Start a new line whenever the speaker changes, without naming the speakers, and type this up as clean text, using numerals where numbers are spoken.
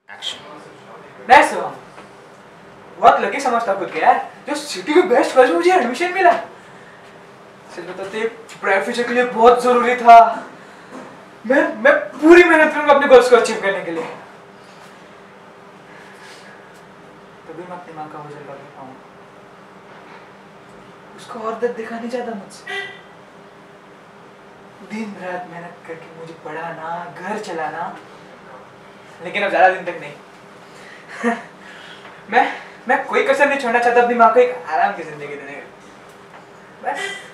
मैं शिवम बहुत लकी समझता खुद के यार, जो सिटी के बेस्ट कॉलेज में मुझे एडमिशन मिला। सच बताते ब्राइट फ्यूचर के लिए बहुत जरूरी था। मैं पूरी मेहनत करूंगा अपने गोल्स को अचीव करने के लिए, तभी मैं अपनी माँ का वजन कर पाऊंगा। उसको और दर्द दिखा नहीं चाहता मुझसे। दिन रात मेहनत करके मुझे पढ़ाना, घर चलाना, लेकिन अब ज्यादा दिन तक नहीं। मैं कोई कसर नहीं छोड़ना चाहता अपनी माँ को एक आराम की जिंदगी देने का। बस